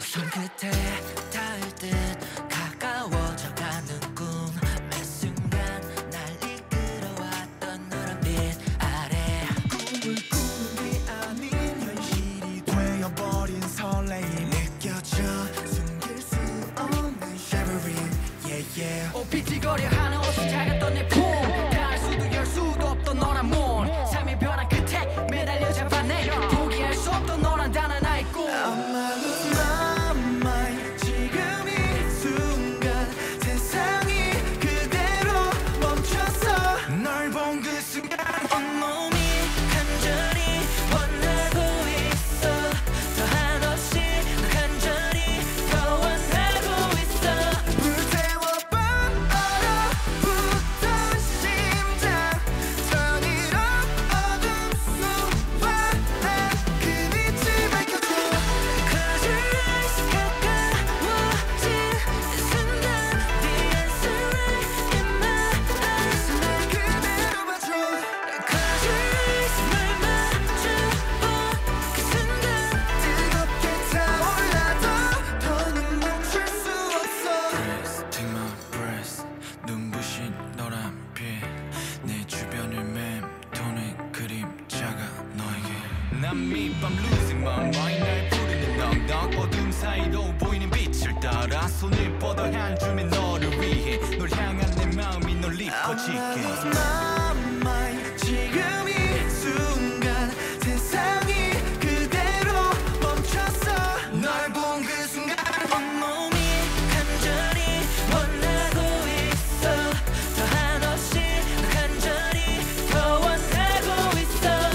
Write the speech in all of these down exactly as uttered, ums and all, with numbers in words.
손끝에 닿을 듯 가까워져가는 꿈 매 순간 날 이끌어왔던 노란빛 아래 꿈을 꾸는 게 아닌 현실이 되어버린 설레임 느껴져 숨길 수 없는 shivering yeah yeah 오피티거려 하는 옷이 작았던 내 품 닿을 수도 열 수도 없던 너란 몸 삶의 변화 끝에 매달려 잡아내 포기할 수 없던 너란 단한 나의 꿈 I'm losing my mind 날 부르는 넉넉 어둠 사이로 보이는 빛을 따라 손을 뻗어 한 줌의 너를 위해 널 향한 내 마음이 널 입어지게 I lose my mind 지금 이 순간 세상이 그대로 멈췄어 널 본 그 순간 온몸이 간절히 원하고 있어 더 한없이 널 간절히 더 원하고 있어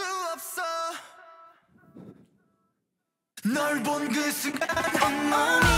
널 본 그 순간 온몸이